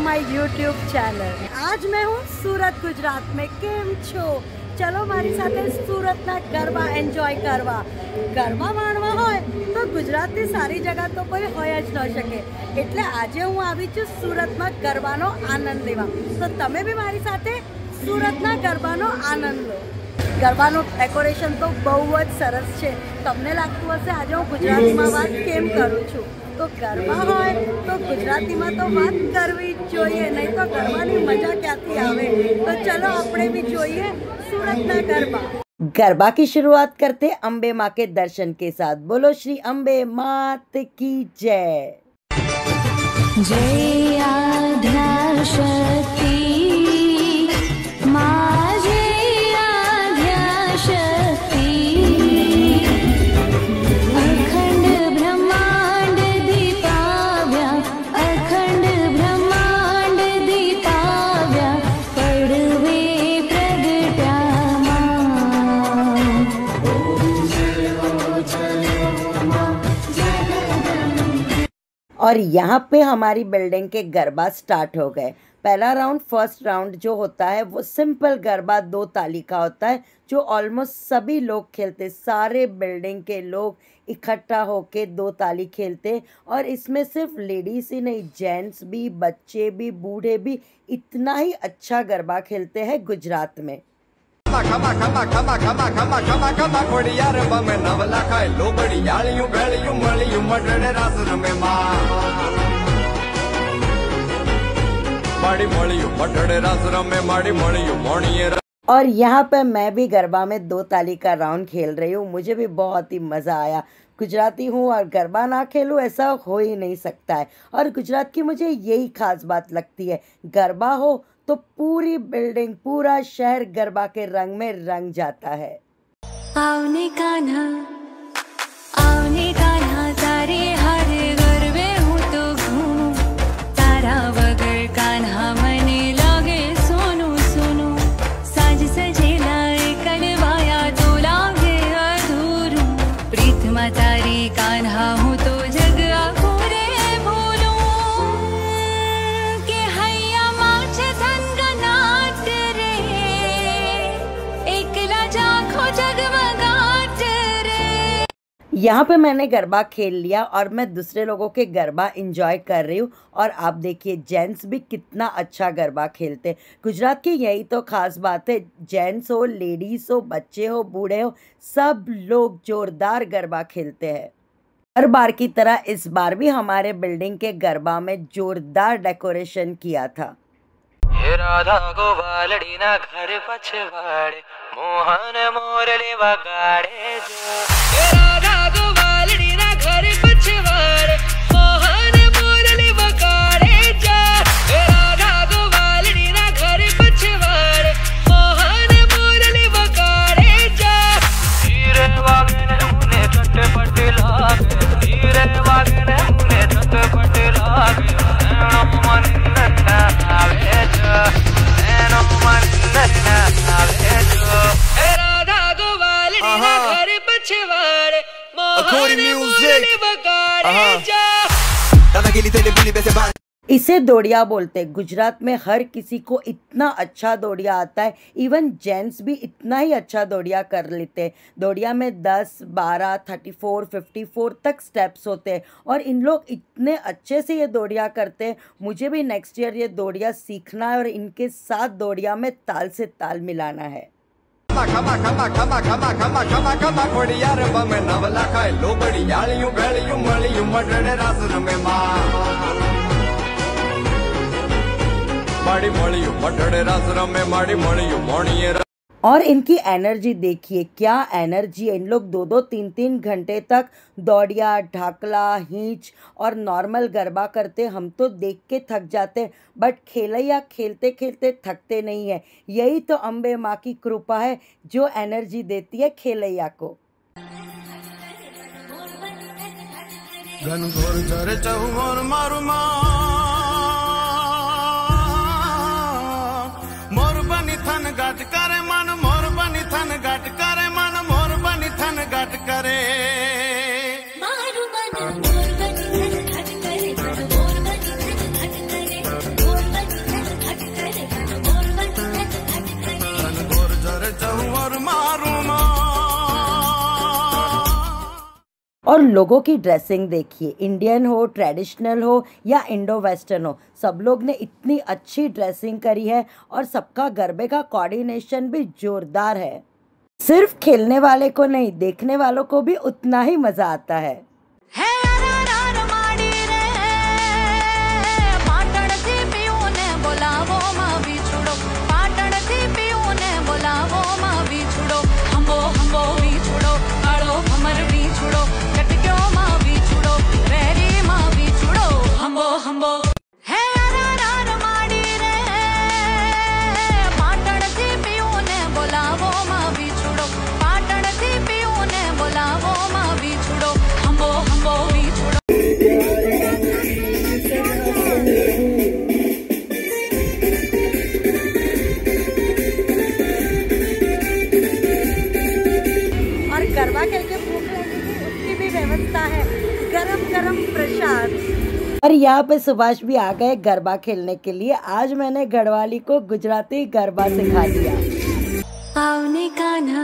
My YouTube channel. आज मैं हूँ सूरत गुजरात में। केम छो? चलो मारी साथे सूरतना गरबा एन्जॉय करवा। गरबा माणवा होय तो गुजरातनी सारी जगह तो कोई होय ज न शके, એટલે આજે હું આવી છું સુરતમાં ગરબાનો આનંદ લેવા। તો તમે બી મારી સાથે સુરતના ગરબાનો આનંદ લો। ગરબાનું ડેકોરેશન તો બહુ જ સરસ છે। તમને લાગતું હશે આજે હું ગુજરાતીમાં વાત કેમ કરું છું, તો ગરબા હોય તો ગુજરાતીમાં તો વાત કરવી જ જોઈએ, નહીં તો ગરબાની મજા ક્યાંથી આવે। તો ચલો આપણે બી જોઈએ सूरतना गरबा। गरबा की शुरुआत करते अम्बे माँ के दर्शन के साथ। बोलो श्री अम्बे मात की जय। जय आद्याशक्ति माँ, जय आद्याशक्ति। अखंड ब्रह्मांड दीपाव्या, अखंड ब्रह्मांड दीपाव्या, पड़वे और यहाँ पे हमारी बिल्डिंग के गरबा स्टार्ट हो गए। पहला राउंड, फर्स्ट राउंड जो होता है वो सिंपल गरबा 2 ताली का होता है, जो ऑलमोस्ट सभी लोग खेलते, सारे बिल्डिंग के लोग इकट्ठा होके 2 ताली खेलते। और इसमें सिर्फ लेडीज ही नहीं, जेंट्स भी, बच्चे भी, बूढ़े भी इतना ही अच्छा गरबा खेलते हैं गुजरात में। खमा खमा खमा खमा खमा खमा खमा खोड़िया रे बमे नवला खाए लोबड़ी यालियों भेलियों मलियों मटड़े रास रमे मां माड़ी मलियों मटड़े रास रमे माड़ी मलियों मोणिए। और यहाँ पे मैं भी गरबा में 2 ताली का राउंड खेल रही हूँ। मुझे भी बहुत ही मज़ा आया। गुजराती हूँ और गरबा ना खेलूँ ऐसा हो ही नहीं सकता है। और गुजरात की मुझे यही खास बात लगती है, गरबा हो तो पूरी बिल्डिंग, पूरा शहर गरबा के रंग में रंग जाता है। आवने कान्हा तारे हर गरबे हूँ तो घूमूं, तारा वगर कान्हा मने लागे सोनू सोनू। साज सजेला कलवाया तो लागे अधूरू, प्रीतमा तारी कान्हा हूँ तो जग आखोरे भूलूं। के हैया माछ धनगनाट रे, एकला जाखो जगमगाट रे। यहाँ पे मैंने गरबा खेल लिया और मैं दूसरे लोगों के गरबा एंजॉय कर रही हूँ। और आप देखिए जेंट्स भी कितना अच्छा गरबा खेलते। गुजरात की यही तो खास बात है, जेंट्स हो, लेडीज हो, बच्चे हो, बूढ़े हो, सब लोग जोरदार गरबा खेलते हैं। हर बार की तरह इस बार भी हमारे बिल्डिंग के गरबा में जोरदार डेकोरेशन किया था। हे राधा गोवालड़ी ना घर पछवाड़े, मोहन मोरले वगाड़े जो। हे राधा गोवालड़ी ना घर पछवाड़े, मोहन मोरले वगाड़े जा। हे राधा गोवालड़ी ना घर पछवाड़े, मोहन मोरले वगाड़े जा। हीरे वागने मुने चटपट लागे, हीरे वागने मुने चटपट लागे। नैनो मन आवे जो, नैनो मन आवे जो। हे राधा गोवालड़ी ना घर पछवाड़े, मोहन मोरले वगाड़े जा। इसे दोड़िया बोलते। गुजरात में हर किसी को इतना अच्छा दोड़िया आता है, इवन जेंट्स भी इतना ही अच्छा दोड़िया कर लेते। दोड़िया में 10, 12, 34, 54 तक स्टेप्स होते हैं और इन लोग इतने अच्छे से ये दोड़िया करते हैं। मुझे भी नेक्स्ट ईयर ये दोड़िया सीखना है और इनके साथ दोड़िया में ताल से ताल मिलाना है। खमा खमा खमा खमा खमा खमा खमा खोड़िया रे बमे नवला खाए लोबड़ी यालियों भेलियों मलियों मटड़े रास रमे मां माड़ी मलियों मटड़े रास रमे माड़ी मलियों मोणिए। और इनकी एनर्जी देखिए, क्या एनर्जी है। इन लोग 2-2, 3-3 घंटे तक दौड़िया, ढाकला, हींच और नॉर्मल गरबा करते। हम तो देख के थक जाते, बट खेलैया खेलते खेलते थकते नहीं है। यही तो अम्बे माँ की कृपा है जो एनर्जी देती है खेलैया को। मोर बनी थन गाट करे मन, मोर बनी थन गाट करे मन, मोर बनी थन गाट करे। मारू बन मोर बनी थन गाट करे, मोर बनी थन गाट करे, मोर बनी और लोगों की ड्रेसिंग देखिए, इंडियन हो, ट्रेडिशनल हो या इंडो वेस्टर्न हो, सब लोग ने इतनी अच्छी ड्रेसिंग करी है और सबका गरबे का कोऑर्डिनेशन भी जोरदार है। सिर्फ खेलने वाले को नहीं, देखने वालों को भी उतना ही मजा आता है। गरबा खेल के भूख लगेगी उसकी भी व्यवस्था है, गरम गरम प्रसाद। और यहाँ पे सुभाष भी आ गए गरबा खेलने के लिए। आज मैंने गढ़वाली को गुजराती गरबा सिखा दिया। आवने कान्हा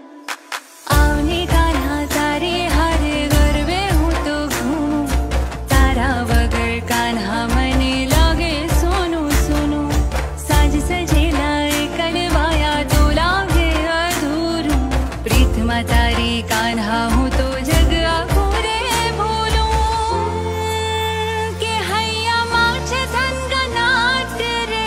तारे हर गरबे हूँ तो घूमूं, तारा वगर कान्हा मने लागे सोनू सोनू, साज सजेला कलवाया तो लागे अधूरू, प्रीतमा तारी कान्हा हूँ तो जग आखोरे भूलूं, के हैया माछ धन नाट रे,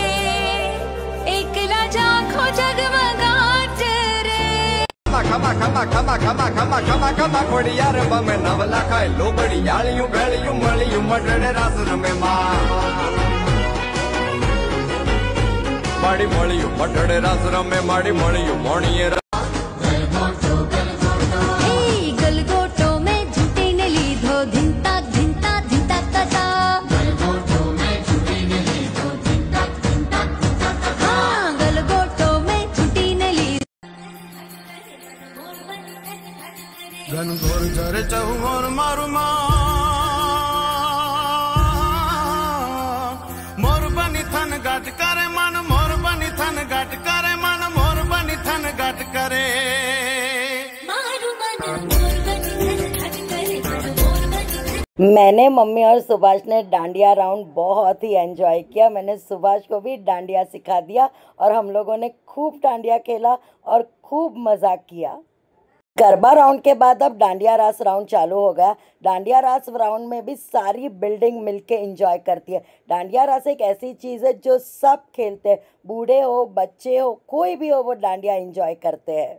एकला जाखो जगमगाट रे। खमा खमा खमा खमा खमा खमा खमा खोड़ियार बमे नवला खाए लोबड़ी यालियूं भेलियूं मलियूं मटड़े रास रमे माड़ी मलियूं मटड़े रास रमे माड़ी मलियूं मोणिये गलगोटो में झूठी ने लीधो धिंता धिंता धिंता तता, गलगोटो में झूठी ने लीधो धिंता धिंता तता, हाँ गलगोटो में झूठी ने लीधो। घनघोर झरे चहुर मारू मोर बनी थन गाट करे मन, मोर बनी थन गाट करे मन, मोर बनी थन गाट करे। मैंने, मम्मी और सुभाष ने डांडिया राउंड बहुत ही एंजॉय किया। मैंने सुभाष को भी डांडिया सिखा दिया और हम लोगों ने खूब डांडिया खेला और खूब मजा किया। गरबा राउंड के बाद अब डांडिया रास राउंड चालू हो गया। डांडिया रास राउंड में भी सारी बिल्डिंग मिलके एंजॉय करती है। डांडिया रास एक ऐसी चीज़ है जो सब खेलते हैं, बूढ़े हो, बच्चे हो, कोई भी हो, वो डांडिया एंजॉय करते हैं।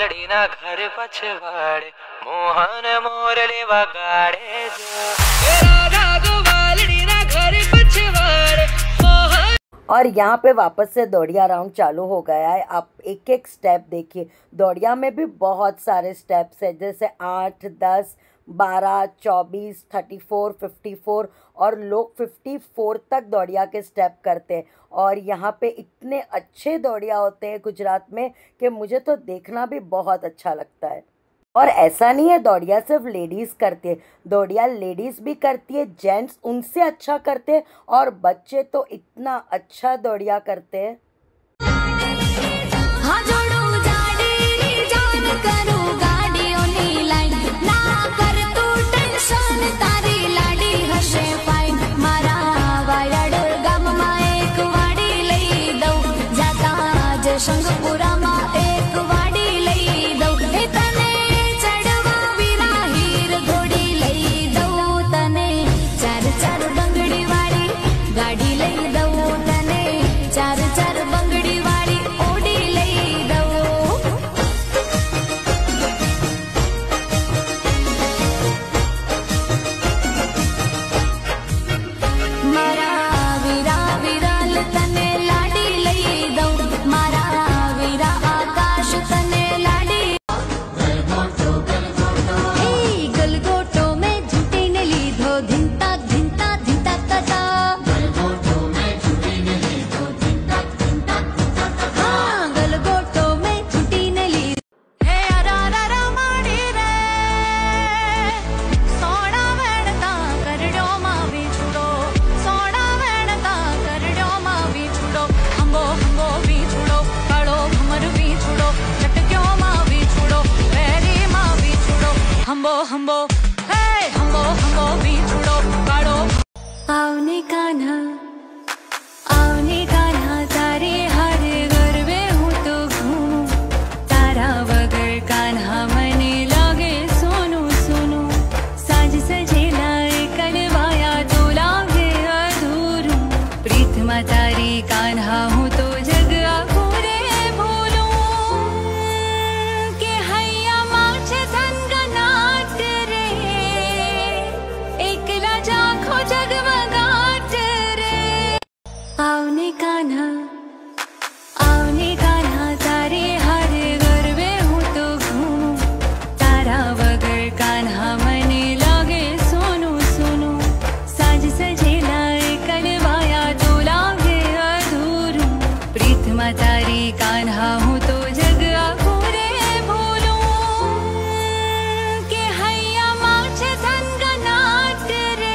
वालड़ी ना घर पछवाड़े मोहन मोरले वगाड़े जो राधा को वालड़ी ना घर पछवाड़े मोहन। और यहाँ पे वापस से दौड़िया राउंड चालू हो गया है। आप एक एक स्टेप देखिए, दौड़िया में भी बहुत सारे स्टेप्स हैं, जैसे 8, 10, 12, 24, 34, 54 और लोग 54 तक दौड़िया के स्टेप करते हैं। और यहाँ पे इतने अच्छे दौड़िया होते हैं गुजरात में कि मुझे तो देखना भी बहुत अच्छा लगता है। और ऐसा नहीं है दौड़िया सिर्फ लेडीज़ करती है, दौड़िया लेडीज़ भी करती है, जेंट्स उनसे अच्छा करते हैं और बच्चे तो इतना अच्छा दौड़िया करते हैं। हाँ जोड़ू जाड़ी जान करू गाड़ियों नी लाइन ना कर तू टेंशन तारी लाडी हसे फाइन मारा वायड़ गाम में एक वाड़ी लई दऊ जाता जे संगपुरा में एक वाड़ी लई दऊ तने चढ़वा वीरा हीर घोड़ी लई दऊ तने चार चार बंगड़ी वाली गाड़ी लई दऊ तने चार चार बंगड़ी वाली ओडी लई दऊ मारा वीरा विराल तने लाडी लई दऊ मारा वीरा आकाश तने लाडी हे गलगोटो में झूठी ने लीधो धिंता धिंता धिंता तता हाँ गलगोटो में झूठी ने लीधो हे अरारा माड़ी रे सोना वेणता करड्यो मा विछुड़ो सोना वेणता करड्यो मा विछुड़ो हंबो हंबो विछुड़ो काळो भमर विछुड़ो चटक्यो मा विछुड़ो वेरी मा विछुड़ो हंबो हंबो हे हंबो हंबो विछुड़ो काळो आवने कान्हा तारे हर गरबे हूँ तो घूमूं तारा वगर कान्हा मने लागे सोनू सोनू साज सजेला कलवाया तो लागे अधूरू प्रीत मा तारी कान्हा हूँ तो जग आखूरे भूलूं के हैया माछ धनगनाट रे एकला जाखो जगमगाट रे आवने कान्हा तारे हर गरबे हूँ तो घूमूं तारा वगर कान्हा मने लागे सोनू सोनू साज सजेला कलवाया तो लागे अधूरू प्रीत मा तारी कान्हा हूँ तो जग आखूरे भूलूं के हैया माछ धनगनाट रे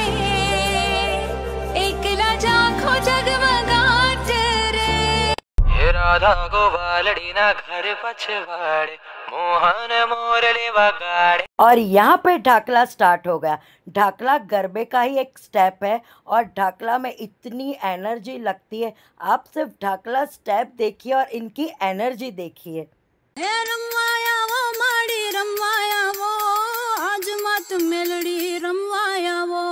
एकला जाखो जगमगाट रे हे राधा को वालड़ी ना घर पछवाड़े मोहन मोरले वगाड़े। और यहाँ पे ढाकला स्टार्ट हो गया। ढाकला गरबे का ही एक स्टेप है और ढाकला में इतनी एनर्जी लगती है, आप सिर्फ ढाकला स्टेप देखिए और इनकी एनर्जी देखिए। हे रमवाया वो माड़ी रमवाया वो आज मत मेलड़ी रमवाया वो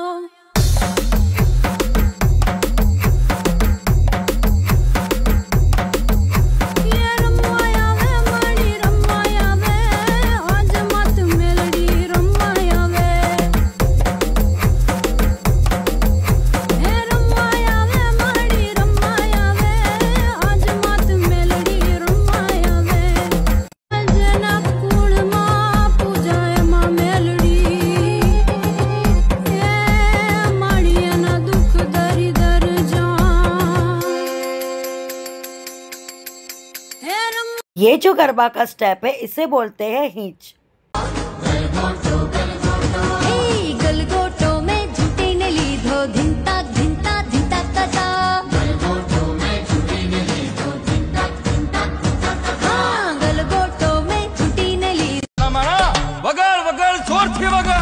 ये रमवाया वे माड़ी रमवाया वे आज मत मेलड़ी रमवाया वे हे रमवाया वे माड़ी रमवाया वे आज मत मेलड़ी रमवाया वे जना कुण मा पूजाए मा मेलड़ी ये माड़िया ना दुख दरी दर जा हे रम ये जो गरबा का स्टेप है इसे बोलते हैं हींच। हे गलगोटो में झूठी ने लीधो धिंता धिंता धिंता तता हाँ गलगोटो में झूठी ने लीधो वगड़ वगड़ जोर थी वगड़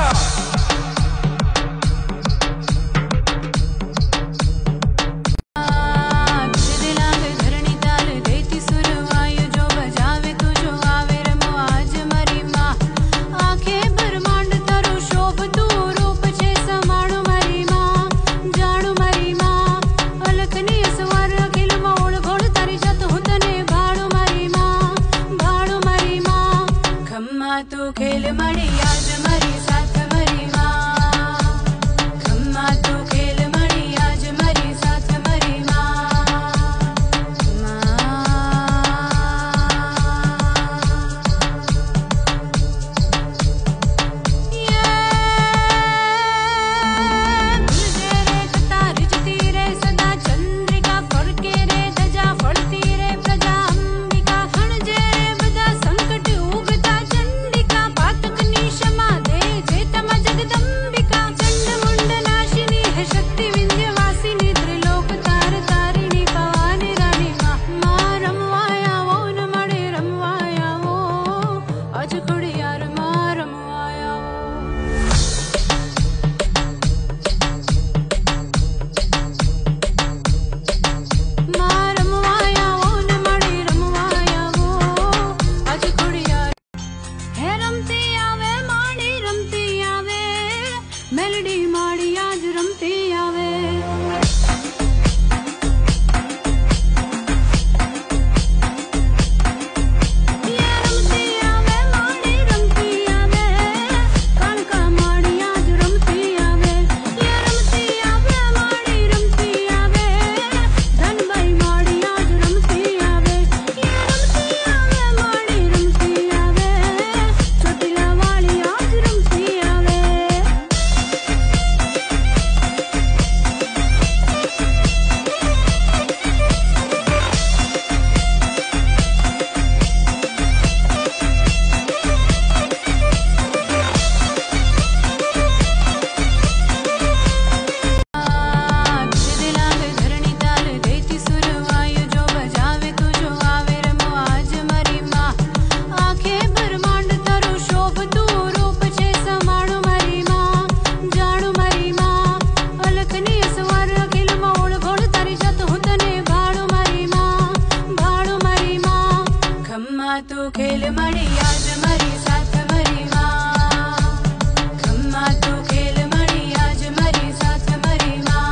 दिलांग धरणी ताल देती सुर वायु जो बजावे तुझो आवे रमो आज मरी माँ आंखें ब्रह्मांड तरु शोभ तू रूप छे समाणु मरी माँ जाणु मरी माँ अलखनी सवार अखिल मोड़ घोड़ तारी जत हूँ तने भाड़ू मरी माँ मड़ी आज मरी साथ मरी माँ खम्मा तू खेल मड़ी आज मरी साथ मरी मेलडी माड़ी आज रमती आवे तू खेल मड़ी आज मरी साथ मरी माँ खम्मा तू खेल मड़ी आज मरी साथ मरी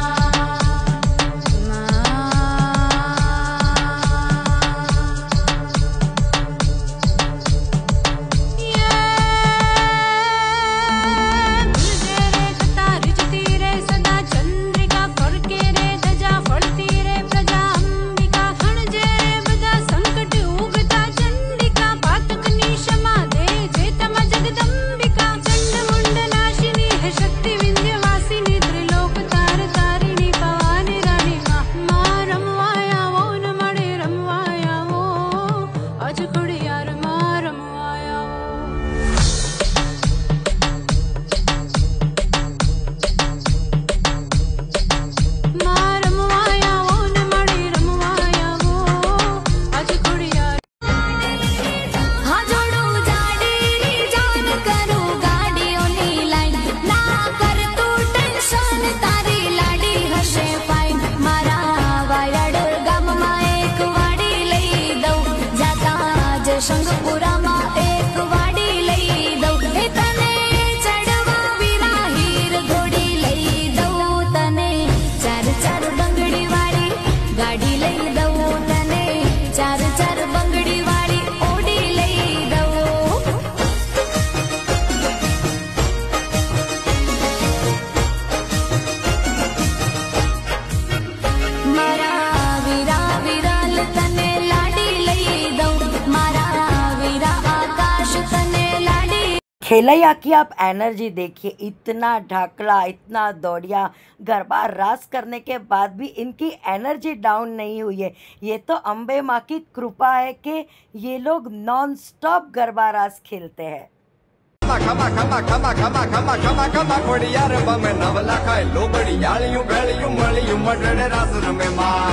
खेलैया की आप एनर्जी देखिए, इतना ढाकला, इतना दौड़िया, गरबा रास करने के बाद भी इनकी एनर्जी डाउन नहीं हुई है। ये तो अम्बे माँ की कृपा है कि ये लोग नॉन स्टॉप गरबा रास खेलते हैं। खमा खमा खमा खमा खमा खमा खमा खोड़िया रे बमे नवला खाए लोबड़ी यालियूं भेलियूं मलियूं मटड़े रास रमे मां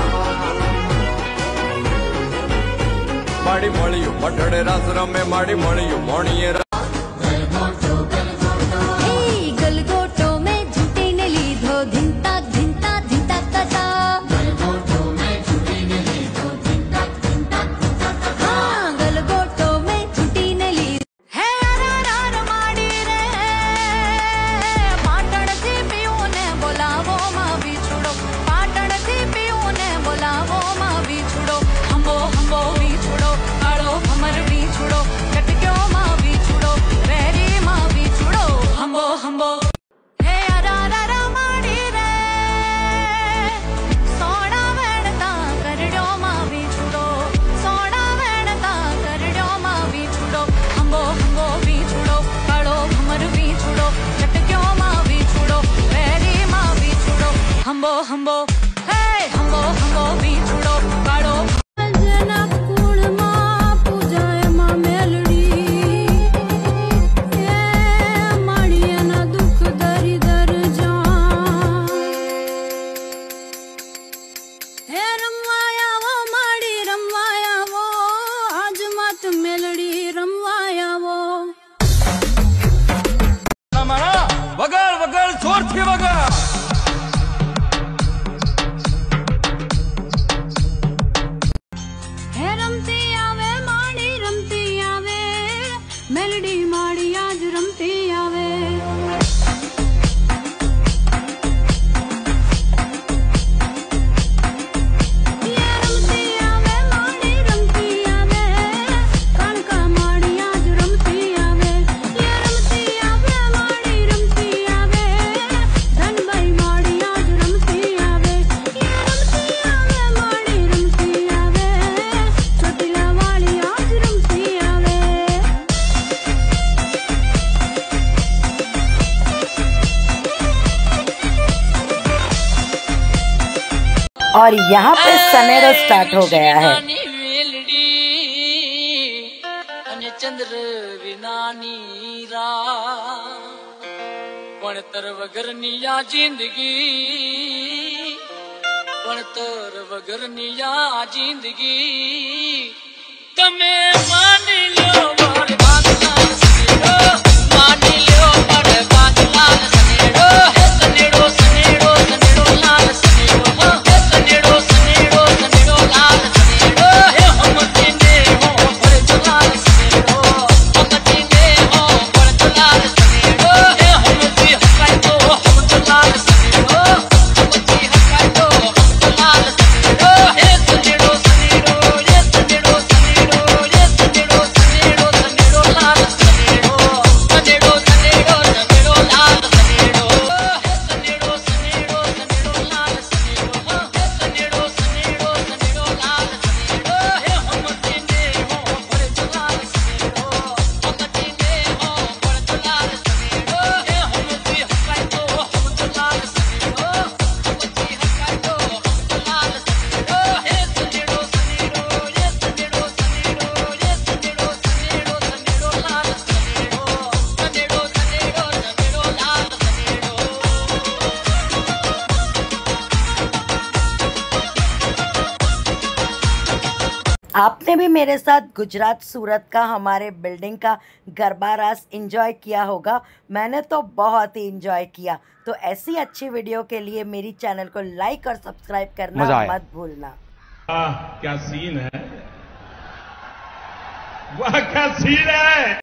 माड़ी मलियूं मटड़े रास रमे माड़ी मलियूं मोणीए गलगोटो में झूठी ने लीधो धिंता धिंता धिंता तता गलगोटो में झूठी ने लीधो धिंता धिंता धिंता हाँ गलगोटो में झूठी ने लीधो है आरार माड़ी रे पाटण थी पियो ने बोलावो मां बिछुड़ो पाटण थी पियो ने बोलावो मां बिछुड़ो हंबो हंबो बिछुड़ो कालो भमर बिछुड़ो कटक्यो मां बिछुड़ो हम्बो भी छुड़ो काड़ो वगड़ वगड़ जोर थी वगड़ रमती आवे मेलडी माड़ी आज रमती आवे और यहाँ पे सनेडो स्टार्ट हो गया है। चंद्र विनानी रा पणतर वगर निया जिंदगी पणतर वगर निया जिंदगी तमे मान लो वर बादलाल सनेडो मान लो वर बादलाल सनेडो सनेडो सनेडो सनेडो लाल सनेडो सनेडो सनेडो सनेडो लाल सनेडो हम तिने हो पर जलाल सनेडो हम तिने हो पर जलाल सनेडो हम ती हकाई तो हम जलाल सनेडो हम ती हकाई तो हम जलाल सनेडो सनेडो सनेडो सनेडो सनेडो सनेडो सनेडो सनेडो लाल सनेडो सनेडो सनेडो सनेडो लाल सनेडो सनेडो सनेडो सनेडो लाल सनेडो सनेडो सनेडो सनेडो लाल सनेडो हम तिने हो पर जलाल सनेडो हम तिने हो पर जलाल सनेडो हम ती हकाई तो हम जलाल सनेडो हम ती हकाई तो हम जलाल सनेडो सनेडो सनेडो सनेडो सनेडो सनेडो सनेडो सनेडो लाल सनेडो सनेडो सनेडो सनेडो लाल सनेडो आपने भी मेरे साथ गुजरात सूरत का हमारे बिल्डिंग का गरबा रास एंजॉय किया होगा। मैंने तो बहुत ही एंजॉय किया। तो ऐसी अच्छी वीडियो के लिए मेरी चैनल को लाइक और सब्सक्राइब करना मत भूलना। क्या सीन है, वाह क्या सीन है।